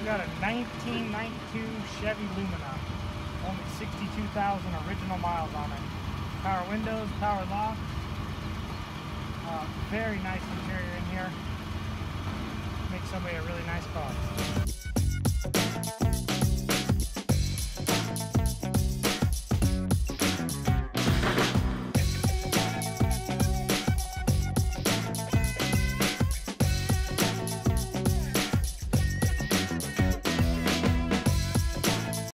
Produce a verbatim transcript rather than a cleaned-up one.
We got a nineteen ninety-two Chevy Lumina. Only sixty-two thousand original miles on it. Power windows, power locks. Uh, very nice interior in here. Makes somebody a really nice car.